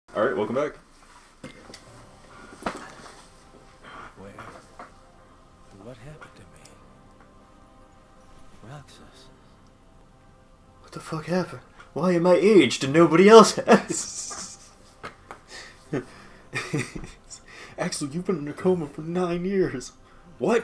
Alright, welcome back. Where? What happened to me? Roxas. What the fuck happened? Why am I aged and nobody else has? Axel, you've been in a coma for 9 years. What?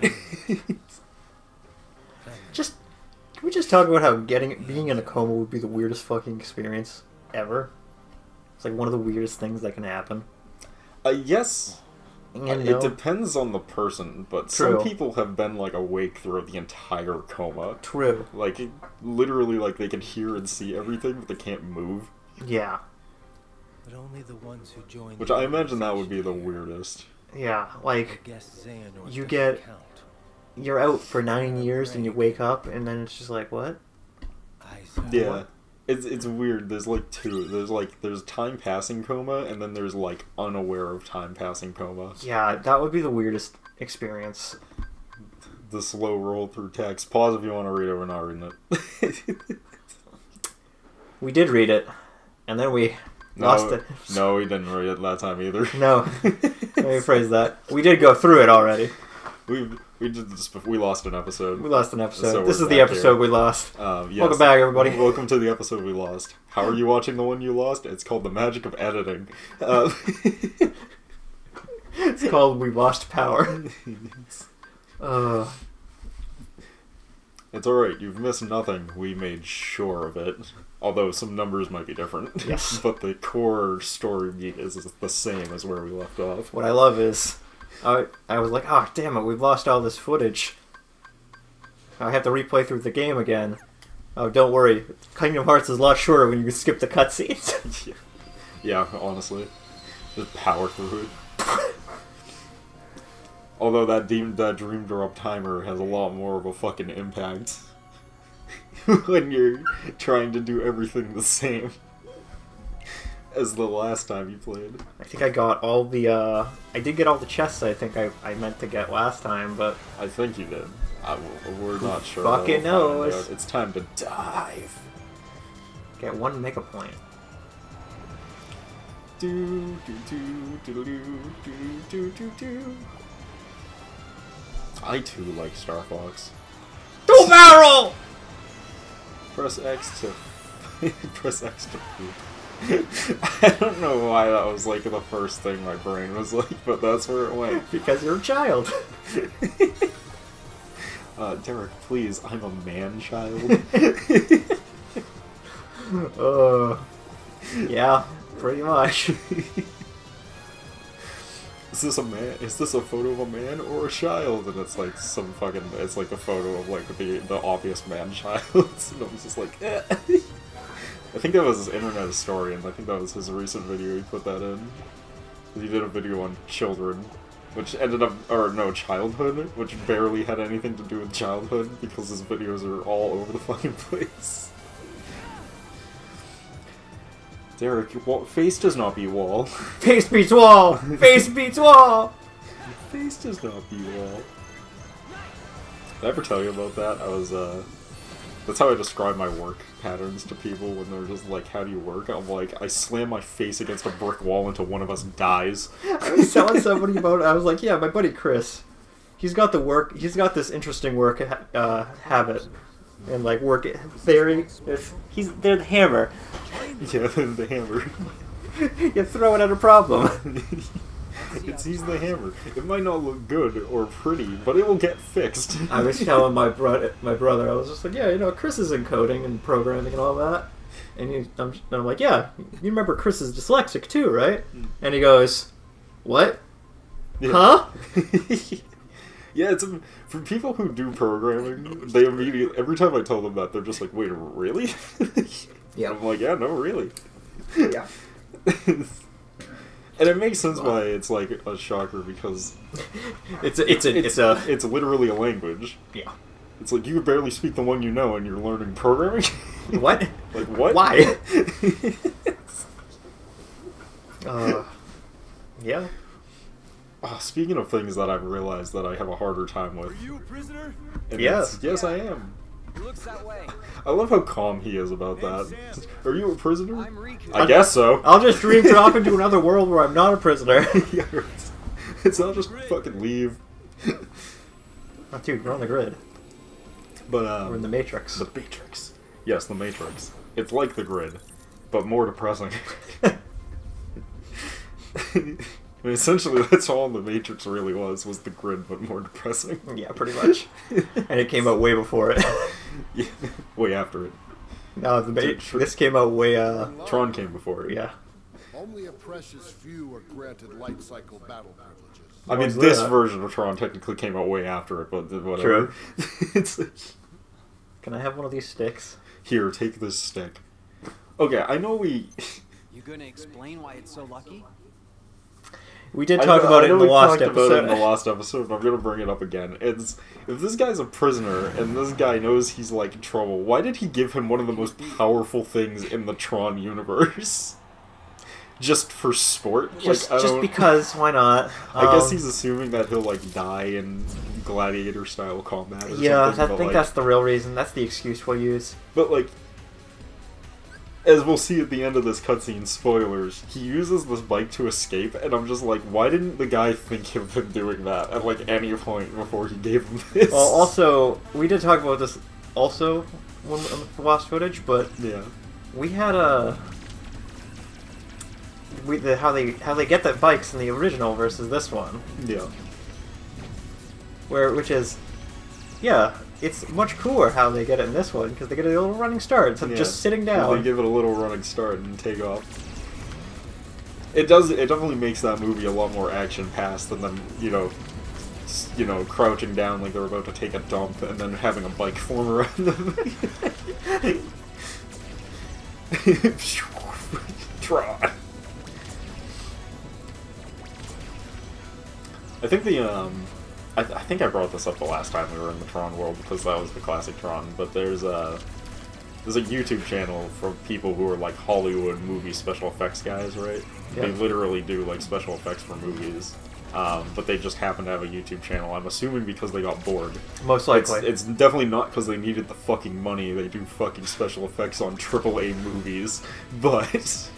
Can we just talk about how being in a coma would be the weirdest fucking experience ever? It's like one of the weirdest things that can happen. Yes. It depends on the person, but True. some people have been like awake throughout the entire coma. True. Like, literally, like they can hear and see everything, but they can't move. Yeah. But only the ones who join. Which I imagine that would be the weirdest. Yeah, like, Xehanort you doesn't get- count. you're out for 9 years and you wake up and then it's just like, what? Isaac. Yeah. It's weird. There's like two. There's time passing coma, and then there's like unaware of time passing coma. Yeah, that would be the weirdest experience. The slow roll through text. Pause if you want to read it. We're not reading it. We did read it, and then we lost it. No, we didn't read it that time either. No. Let me phrase that. We did go through it already. We did this before. We lost an episode. We lost an episode. So This we're is the back episode here. we lost. Yes. Welcome back, everybody. Welcome to the episode we lost. How are you watching the one you lost? It's called The Magic of Editing. It's called We Lost Power. It's alright, you've missed nothing. We made sure of it. Although some numbers might be different. Yes. But the core story beat is the same as where we left off. What I love is, I was like, oh, damn it, we've lost all this footage. I have to replay through the game again. Oh, don't worry. Kingdom Hearts is a lot shorter when you skip the cutscenes. Yeah, honestly. Just power through it. Although that Dream Drop timer has a lot more of a fucking impact when you're trying to do everything the same as the last time you played. I think I got all the, I did get all the chests I think I meant to get last time, but... I think you did. We're not sure. Fucking We'll find knows. out. It's time to dive. Get 1 mega point. Do do do do do do do do do. I too like Star Fox. Dual barrel! Press X to press X to poop. I don't know why that was like the first thing my brain was like, but that's where it went. Because you're a child. Derek, please, I'm a man-child. Yeah, pretty much. Is this a man? Is this a photo of a man or a child? And it's like it's like a photo of like the obvious man-child. And I was just like, eh. I think that was his internet historian. I think that was his recent video. He put that in. He did a video on children, which ended up, or no, childhood, which barely had anything to do with childhood because his videos are all over the fucking place. Derek, face does not be wall. Face beats wall! Face beats wall! Face does not be wall. Did I ever tell you about that? I was, that's how I describe my work patterns to people when they're just like, how do you work? I'm like, I slam my face against a brick wall until one of us dies. I was telling somebody about it. I was like, yeah, my buddy Chris, he's got this interesting work habit. And like work theory. They're the hammer. Yeah, the hammer. You throw it at a problem. He's the hammer. It might not look good or pretty, but it will get fixed. I was telling my brother, I was just like, yeah, you know, Chris is in coding and programming and all that. And I'm like, yeah, you remember Chris is dyslexic too, right? And he goes, what? Yeah. Huh? Yeah, for people who do programming, they immediately, every time I tell them that, they're just like, wait, really? Yeah. I'm like, yeah, no, really. Yeah. And it makes sense why it's like a shocker because It's literally a language. Yeah. It's like you could barely speak the one you know and you're learning programming. What? Like what? Why? Yeah. Speaking of things that I've realized that I have a harder time with. Are you a prisoner? And Yes. yes, I am. It looks that way. I love how calm he is about that. Sam. Are you a prisoner? I'm Riku. I guess so. I'll just dream drop into another world where I'm not a prisoner. Yeah, it's I'll just fucking leave. Oh, dude, we're on the grid. But We're in the Matrix. The Matrix. Yes, the Matrix. It's like the grid, but more depressing. I mean, essentially, that's all the Matrix really was the grid, but more depressing. Yeah, pretty much. And it came out way before it. Yeah, way after it. No, this came out way, Tron came before it. yeah. Only a precious few are granted light cycle battle privileges. I mean, What's this that? version of Tron technically came out way after it, but whatever. True. It's like, Can I have one of these sticks? here, take this stick. Okay, I know we... You gonna explain why it's so lucky? We did talk about it in the we last talked about it in the episode. last episode, but I'm gonna bring it up again. It's if this guy's a prisoner and this guy knows he's like in trouble, why did he give him one of the most powerful things in the Tron universe? Just for sport? Just, like, I just don't- because, why not? I guess he's assuming that he'll like die in gladiator style combat. Or Yeah, something, I but, think like, that's the real reason. That's the excuse we'll use. But like, as we'll see at the end of this cutscene, spoilers, he uses this bike to escape, and I'm just like, why didn't the guy think of him doing that at like any point before he gave him this? Well, also, we did talk about this also when the last footage, but yeah, we had how they get the bikes in the original versus this one, yeah, which is, yeah, it's much cooler how they get it in this one because they get a little running start instead of yeah. just sitting They down. give it a little running start and take off. It does. It definitely makes that movie a lot more action-packed than them, crouching down like they're about to take a dump and then having a bike form around them. Tron. I think I think I brought this up the last time we were in the Tron world because that was the classic Tron. But there's a YouTube channel for people who are like Hollywood movie special effects guys, right? Yeah. They literally do like special effects for movies, but they just happen to have a YouTube channel. I'm assuming because they got bored. Most likely. It's definitely not because they needed the fucking money. They do fucking special effects on AAA movies, but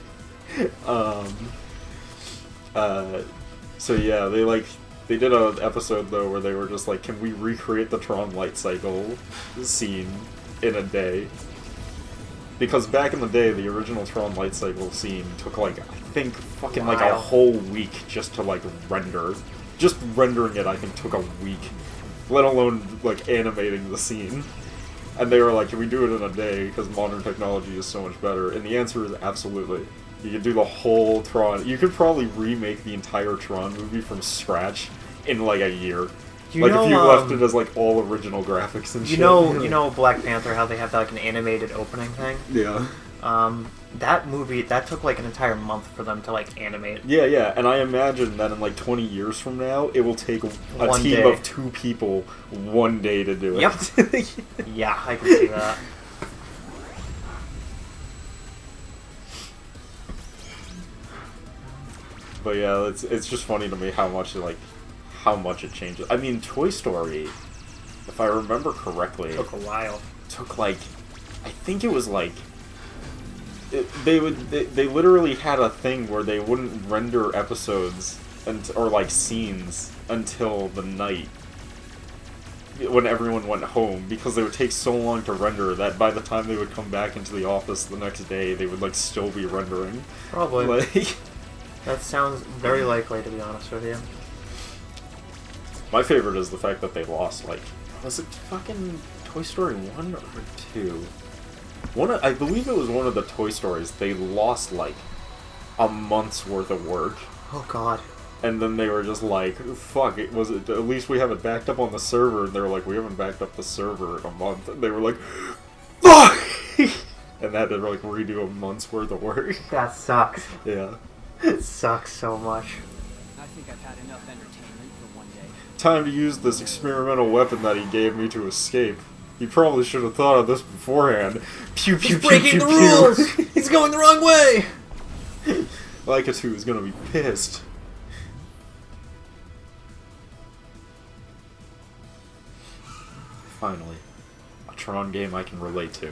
so yeah, they did an episode though where they were just like, can we recreate the Tron light cycle scene in a day? Because back in the day, the original Tron light cycle scene took like, I think fucking like a Wow. whole week just to like render. Just rendering it, I think, took a week. Let alone like animating the scene. And they were like, can we do it in a day because modern technology is so much better? And the answer is absolutely. You could do the whole Tron. You could probably remake the entire Tron movie from scratch in like a year. You Like know, if you left it as like all original graphics and you shit. know Black Panther, how they have like an animated opening thing. Yeah. That movie that took like an entire month for them to like animate. Yeah, and I imagine that in like 20 years from now, it will take a One team day. of 2 people 1 day to do it. Yep. Yeah, I can see that. But yeah, it's just funny to me how much it changes. I mean, Toy Story, if I remember correctly, Took a while. took like, I think it was like, they literally had a thing where they wouldn't render episodes or like scenes until the night when everyone went home because they would take so long to render that by the time they would come back into the office the next day they would like still be rendering. Probably. Like, That sounds very likely, to be honest with you. my favorite is the fact that they lost, like, was it fucking Toy Story 1 or 2? I believe it was one of the Toy Stories. They lost, like, a month's worth of work. Oh god. And then they were just like, fuck, at least we have it backed up on the server. And they were like, we haven't backed up the server in a month. And they were like, fuck! And they had to, like, redo a month's worth of work. That sucks. Yeah. It sucks so much. I think I've had enough entertainment for one day. Time to use this experimental weapon that he gave me to escape. He probably should have thought of this beforehand. Pew pew He's pew breaking pew the pew. rules! He's going the wrong way! Lakitu is gonna be pissed. Finally, a Tron game I can relate to.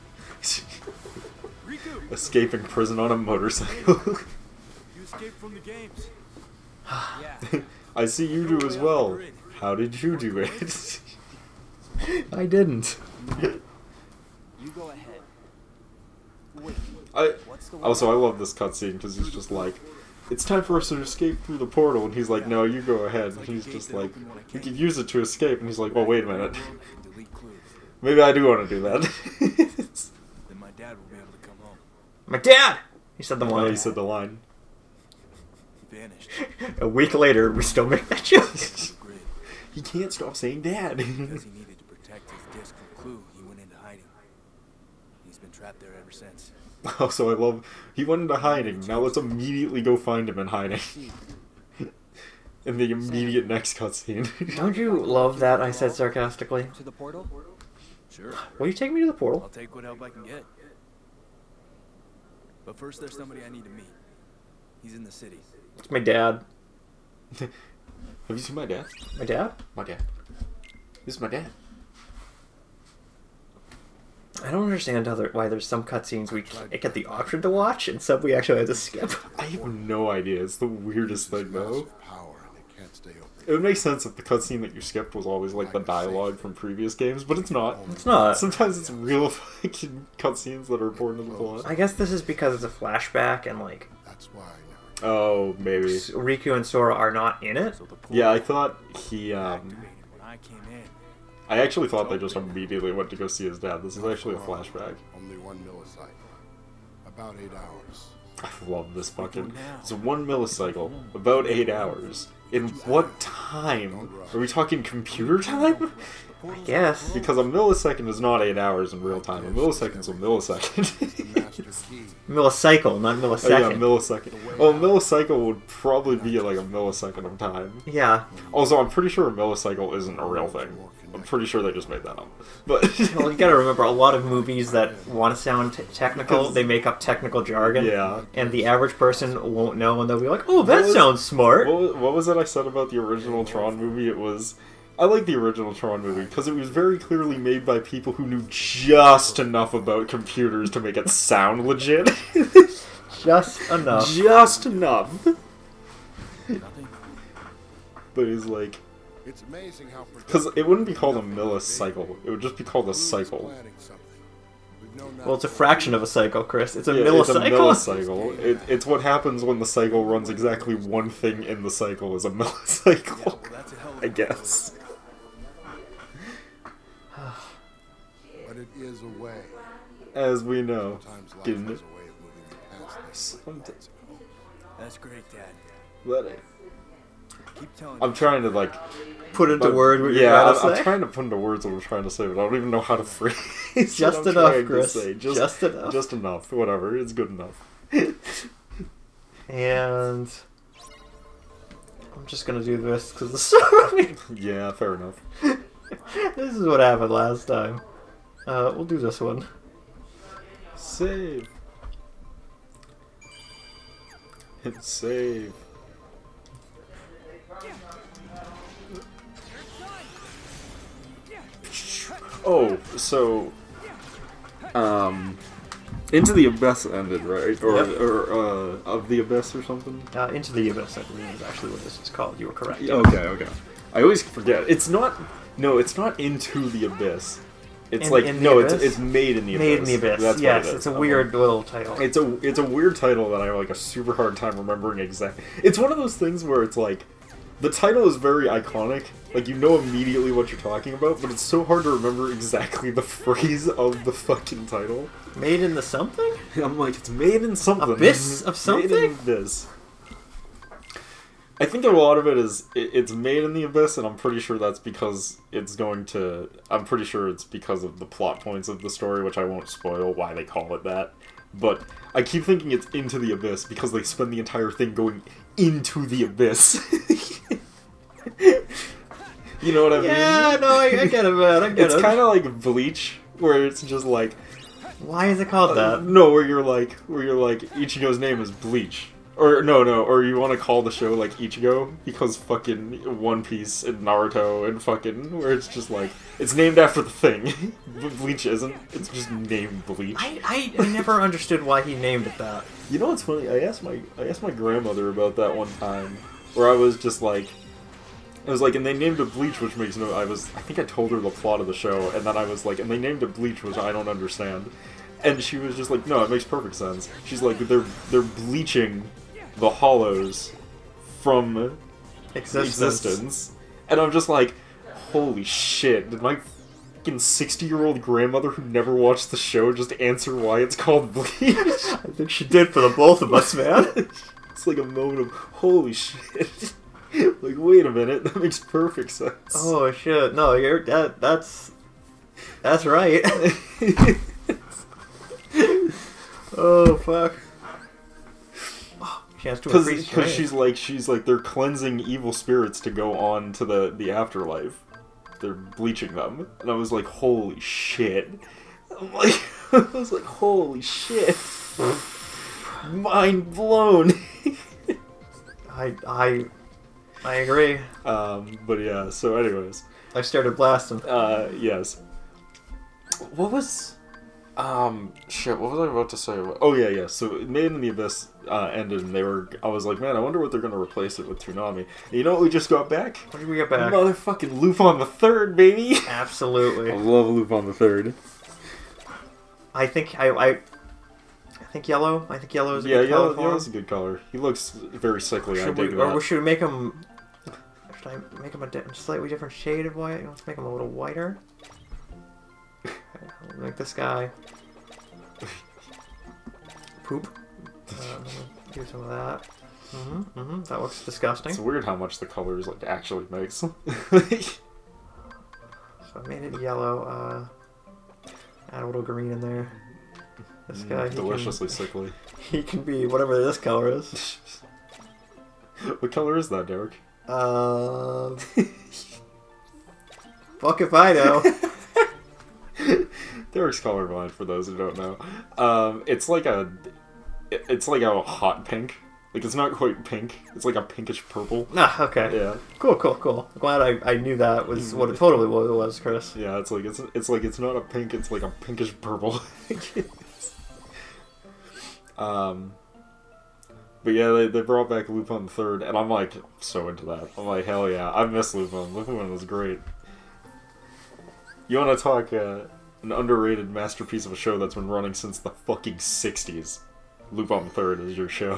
Riku, Escaping prison on a motorcycle. you escaped from the games. Yeah. I see you do as well. How did you do it? I didn't. You go ahead. Wait, what's the Also, I love this cutscene because he's just like, it's time for us to escape through the portal, and he's like, no, you go ahead. And he's just like, we could use it to escape, and he's like, well, wait a minute. Delete clues. Maybe I do want to do that. Then my dad will be able to come home. My dad! He said the Oh, line. he said the line. He vanished. A week later, we still make that joke. The grid. He can't stop saying dad. Because he needed to protect his disc from Clue, he went into hiding. He's been trapped there ever since. Also, I love, he went into hiding. Now let's immediately go find him in hiding. In the immediate next cutscene. Don't you love that? I said sarcastically. to the portal? Sure. Will you take me to the I'll portal? take what help I can get. But first, there's somebody I need to meet. He's in the city. It's my dad. Have you seen my dad? My dad? My dad. This is my dad. I don't understand why there's some cutscenes we get the option to watch and some we actually have to skip. I have no idea. It's the weirdest thing, though. Massive power, and they can't stay open. It would make sense if the cutscene that you skipped was always like the dialogue from previous games, but it's not. It's not. Sometimes it's real fucking cutscenes that are important to the plot. I guess this is because it's a flashback and like That's why I never. Oh, maybe. Riku and Sora are not in it. So the portal Yeah, I thought he, activated when I came in. I actually thought they just immediately went to go see his dad. This is actually a flashback. Only 1 millisecond. About 8 hours. I love this fucking... It's 1 millicycle, about 8 hours. In what time? Are we talking computer time? I guess. Because a millisecond is not 8 hours in real time. A millisecond's a The millisecond. master key. Milliscycle, not Oh, yeah, millisecond. millisecond. Oh, a millicycle would probably be like a millisecond of time. Yeah. Also, I'm pretty sure a millicycle isn't a real thing. I'm pretty sure they just made that up. But Well, you gotta remember, a lot of movies that want to sound technical, they make up technical jargon. yeah. And the average person won't know, and they'll be like, "Oh, that What was- sounds smart." What was it I said about the original Tron movie? It was... I like the original Tron movie because it was very clearly made by people who knew just enough about computers to make it sound legit. Just enough. Just enough. Nothing. But he's like... It's amazing how Because it wouldn't be called a millicycle. It would just be called a cycle. Well, it's a fraction of a cycle, Chris. It's a Yeah, millicycle. It's a millicycle. It's what happens when the cycle runs exactly one thing in the cycle is a millicycle. Well, that's a hell of I a guess. But it is a way. As we know. Sometimes life Didn't has it? a way of moving you past things. That's great, Dad. But Keep telling I'm me. trying to like... Put into word what you're yeah, trying to I'm say. trying to put into words what I'm trying to say, but I don't even know how to phrase what Just I'm enough, trying to Chris. say. Just enough. Just enough. Whatever. It's good enough. And I'm just gonna do this because the story. Yeah, fair enough. This is what happened last time. We'll do this one. Save. Hit save. Oh, so Into the Abyss ended, right? Or Yep. Of the Abyss or something? Into the Abyss, I believe, is actually what this is called. You were correct. Okay. I always forget. It's not Into the Abyss. It's In the Abyss? it's Made in the Abyss. Made in the Abyss. That's Yes, what it is. it's a weird little title. It's a weird title that I have like a super hard time remembering exactly. It's one of those things where it's like the title is very iconic, like you know immediately what you're talking about, but it's so hard to remember exactly the phrase of the fucking title. Made in the something? I'm like, it's made in something. Abyss of Made in something? Abyss. I think a lot of it is it's made in the Abyss, and I'm pretty sure that's because it's going to. I'm pretty sure it's because of the plot points of the story, which I won't spoil why they call it that. But I keep thinking it's Into the Abyss because they spend the entire thing going into the abyss. You know what I mean? Yeah, no, I get it, man. I get It's it. kind of like Bleach, where it's just like Why is it called that? no, where you're like Ichigo's name is Bleach. Or no, or you want to call the show like Ichigo because fucking One Piece and Naruto and fucking where it's just like it's named after the thing. But Bleach isn't. It's just named Bleach. I never understood why he named it that. You know what's funny? I asked my grandmother about that one time, where I was just like, I was like, and they named it Bleach, which makes no. I think I told her the plot of the show, and then I was like, and they named it Bleach, which I don't understand, and she was just like, no, it makes perfect sense. She's like, they're bleaching the Hollows from existence, and I'm just like, holy shit! Did my fucking 60-year-old grandmother who never watched the show just answer why it's called Bleach? I think she did for the both of us, man. It's like a moment of holy shit. Like, wait a minute, that makes perfect sense. Oh shit! No, that's right. Oh fuck. Chance to increase Because she's like they're cleansing evil spirits to go on to the afterlife. They're bleaching them, and I was like, holy shit! I'm like, I was like, holy shit! Mind blown. I agree. But yeah. So, anyways, I started blasting. yes. What was? Shit, what was I about to say? Oh, yeah. So, Made in the Abyss ended, and I was like, man, I wonder what they're going to replace it with Toonami. And you know what we just got back? What did we get back? Motherfucking Lupin the Third, baby! Absolutely. I love Lupin the Third. I think I think yellow. I think yellow is a good color for him. Yellow's a good color. He looks very sickly. I dig that. Or should we make him... Should I make him a slightly different shade of white? Let's make him a little whiter. I'll make this guy poop. Do some of that. That looks disgusting. It's weird how much the colors like actually makes. So I made it yellow. Add a little green in there. This guy, deliciously sickly. He can be whatever this color is. What color is that, Derek? Fuck if I know. Derek's colorblind, for those who don't know. It's like a hot pink. Like, it's not quite pink. It's like a pinkish purple. Ah, okay. Yeah. Cool. Glad I knew that was what it was, Chris. Yeah, it's it's not a pink. It's like a pinkish purple. But yeah, they brought back Lupin the Third, and I'm like so into that. I'm like, hell yeah, I miss Lupin. Lupin was great. You want to talk an underrated masterpiece of a show that's been running since the fucking 60s? Lupin the Third is your show.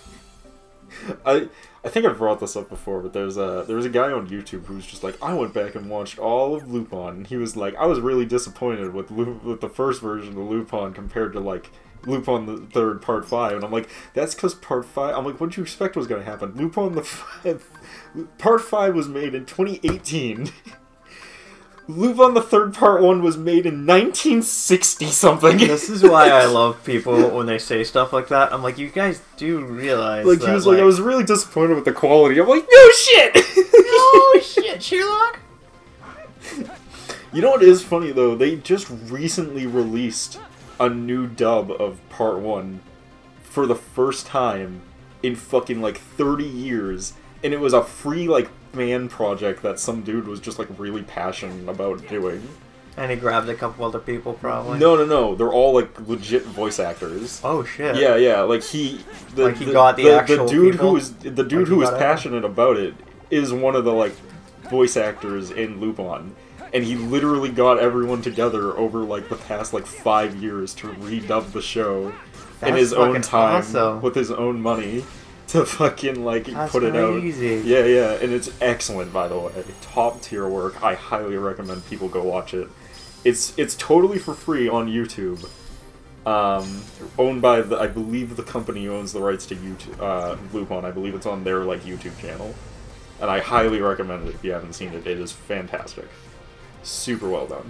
I think I've brought this up before, but there was a guy on YouTube who's just like, I went back and watched all of Lupin, and he was like, I was really disappointed with the first version of Lupin compared to like Lupin the Third Part 5, and I'm like, that's because Part 5, I'm like, what did you expect was going to happen? Lupin the Part 5 was made in 2018. Lupin the Third Part 1 was made in 1960 something. This is why I love people when they say stuff like that. I'm like, you guys do realize like, that, he was like, I was really disappointed with the quality. I'm like, no shit! No shit, Sherlock! You know what is funny, though? They just recently released a new dub of Part 1 for the first time in fucking, like, 30 years. And it was a free, like, fan project that some dude was just, like, really passionate about doing. And he grabbed a couple other people, probably. No. They're all, like, legit voice actors. Oh, shit. Yeah. Like, he got the actual dude people? The dude who was passionate about it is one of the, like, voice actors in Lupin. And he literally got everyone together over, like, the past, like, 5 years to redub the show in his own time, awesome. with his own money, to fucking, like, put it out. Crazy. Yeah, and it's excellent, by the way. Top tier work. I highly recommend people go watch it. It's totally for free on YouTube. Owned by, I believe the company owns the rights to YouTube, Lupin. I believe it's on their, like, YouTube channel. And I highly recommend it if you haven't seen it. It is fantastic. Super well done.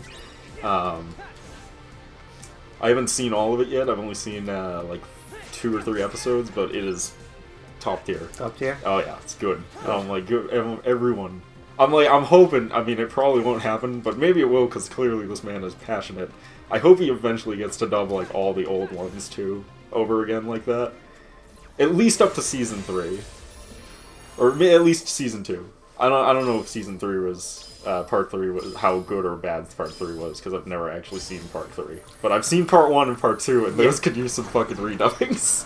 I haven't seen all of it yet. I've only seen like 2 or 3 episodes, but it is top tier. Top tier? Oh yeah, it's good. I'm like, everyone. I'm hoping. I mean, it probably won't happen, but maybe it will, because clearly this man is passionate. I hope he eventually gets to dub like all the old ones too over again like that. At least up to season 3, or at least season 2. I don't know if season 3 was part 3 was how good or bad part 3 was, because I've never actually seen part 3. But I've seen part 1 and part 2, and those could use some fucking redubbings.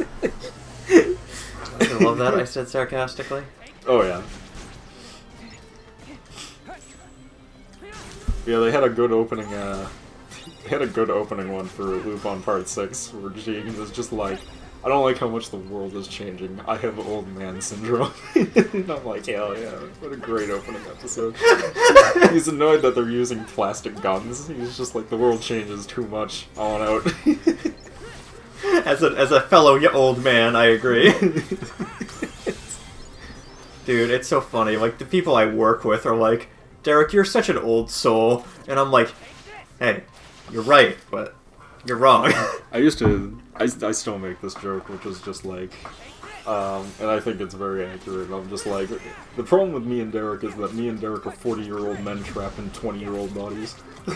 I love that. I said sarcastically. Oh yeah. Yeah, they had a good opening. They had a good opening one for Lupin Part 6, where Jean was just like, "I don't like how much the world is changing. I have old man syndrome." And I'm like, hell yeah, what a great opening episode. He's annoyed that they're using plastic guns. He's just like, the world changes too much. I want out. As a fellow old man, I agree. Dude, it's so funny. Like, the people I work with are like, Derek, you're such an old soul. And I'm like, hey, you're right, but you're wrong. I still make this joke, which is just like, and I think it's very accurate. I'm just like, the problem with me and Derek is that me and Derek are 40-year-old men trapped in 20-year-old bodies.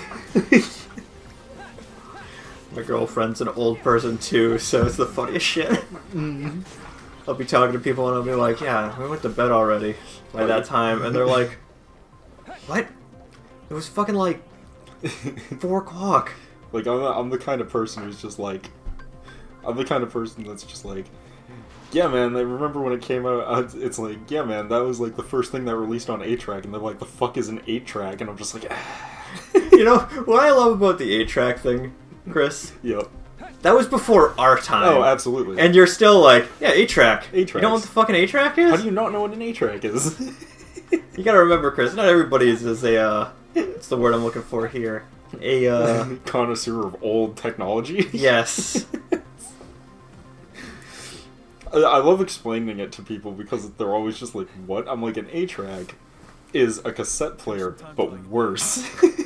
My girlfriend's an old person too, so it's the funniest shit. I'll be talking to people and I'll be like, yeah, we went to bed already by that time, and they're like, what? It was fucking like 4 o'clock. Like, I'm the kind of person who's just like, I'm the kind of person that's just like, yeah man, I remember when it came out, it's like, yeah man, that was like the first thing that released on 8-track, and they're like, the fuck is an 8-track? And I'm just like, You know, what I love about the 8-track thing, Chris? Yep. That was before our time. Oh, absolutely. And you're still like, yeah, 8-track. 8-tracks. You know what the fucking 8-track is? How do you not know what an 8-track is? You gotta remember, Chris, not everybody is a, what's the word I'm looking for here? A, connoisseur of old technology? Yes. I love explaining it to people because they're always just like, what? I'm like, an 8-track is a cassette player, but worse.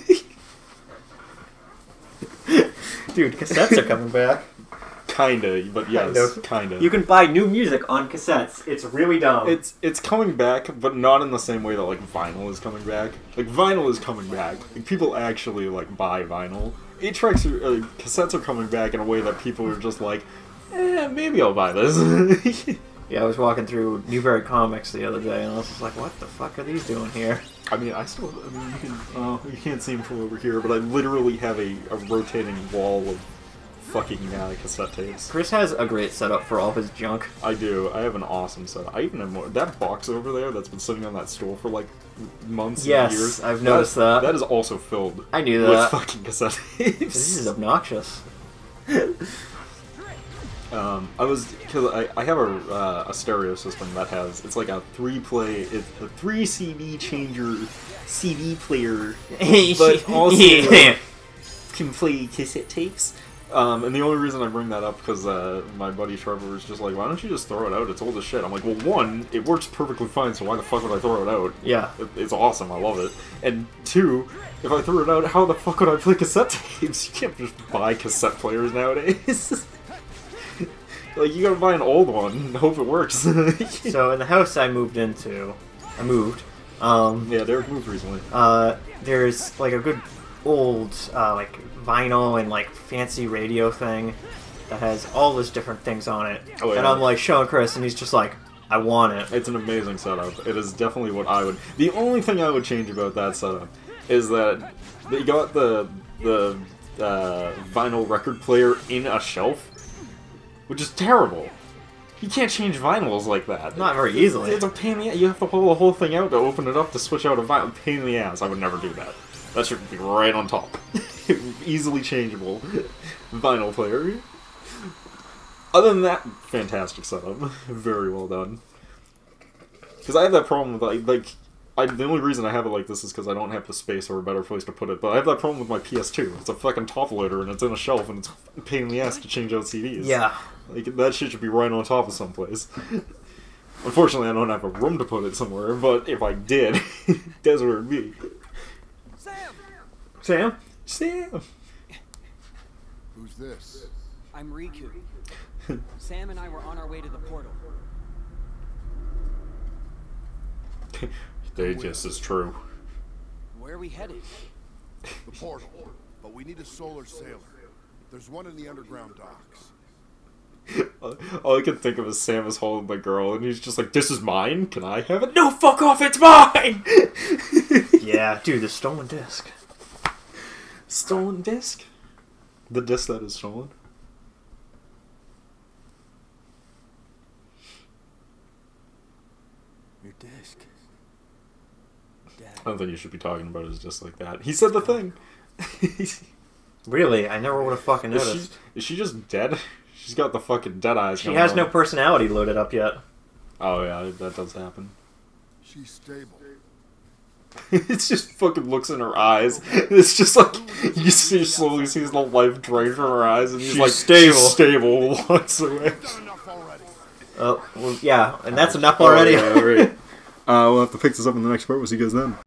Dude, cassettes are coming back. Kinda, but yes, kinda. You can buy new music on cassettes. It's really dumb. It's coming back, but not in the same way that, like, vinyl is coming back. Like, vinyl is coming back. Like, people actually, like, buy vinyl. 8-tracks are, cassettes are coming back in a way that people are just like, maybe I'll buy this. Yeah, I was walking through Newberry Comics the other day, and I was just like, what the fuck are these doing here? I mean, you can't see them from over here, but I literally have a rotating wall of fucking cassette tapes. Chris has a great setup for all his junk. I do. I have an awesome setup. I even have more. That box over there that's been sitting on that stool for like months and years. Yes, I've noticed that. That is also filled I knew with that. fucking cassette tapes. This is obnoxious. Because I have a stereo system that has, it's like a 3 CD changer CD player, but also can play cassette tapes. And the only reason I bring that up because my buddy Trevor was just like, why don't you just throw it out? It's old as shit. I'm like, well, one, it works perfectly fine, so why the fuck would I throw it out? Yeah. It's awesome, I love it. And two, if I threw it out, how the fuck would I play cassette tapes? You can't just buy cassette players nowadays. Like, you gotta buy an old one and hope it works. So, in the house I moved. Yeah, Derek moved recently. There's, like, a good old, like, vinyl and, like, fancy radio thing that has all those different things on it. Oh, yeah. And I'm, like, showing Chris, and he's just like, I want it. It's an amazing setup. It is definitely what I would... The only thing I would change about that setup is that they got the vinyl record player in a shelf, which is terrible. You can't change vinyls like that. Not very easily. It's a pain in the ass. You have to pull the whole thing out to open it up to switch out a vinyl. Pain in the ass. I would never do that. That should be right on top. Easily changeable vinyl player. Other than that, fantastic setup. Very well done. Because I have that problem with, the only reason I have it like this is because I don't have the space or a better place to put it, but I have that problem with my PS2. It's a fucking top loader and it's in a shelf and it's a pain in the ass to change out CDs. Yeah. Like, that shit should be right on top of someplace. Unfortunately, I don't have a room to put it somewhere, but if I did, that's where it'd be. Sam? Sam! Who's this? I'm Riku. Sam and I were on our way to the portal. They just is true. Where are we headed? The portal. But we need a solar sailor. There's one in the underground docks. All I can think of is Sam is holding the girl, and he's just like, "This is mine. Can I have it?" No, fuck off! It's mine. Yeah, dude, the stolen disc. Stolen disc. The disc that is stolen. Your disc. Dad. I don't think you should be talking about it just like that. He said the thing. Really, I never would have fucking noticed. Is she just dead? She's got the fucking dead eyes. She has no personality loaded up yet. Oh yeah, that does happen. She's stable. It's just fucking looks in her eyes. It's just like you see slowly sees the life drain from her eyes, and he's like stable. She's stable. Walks away. Done enough already. Oh, well, yeah, and that's enough already. Oh, yeah, right. We'll have to pick this up in the next part. We'll see you guys then.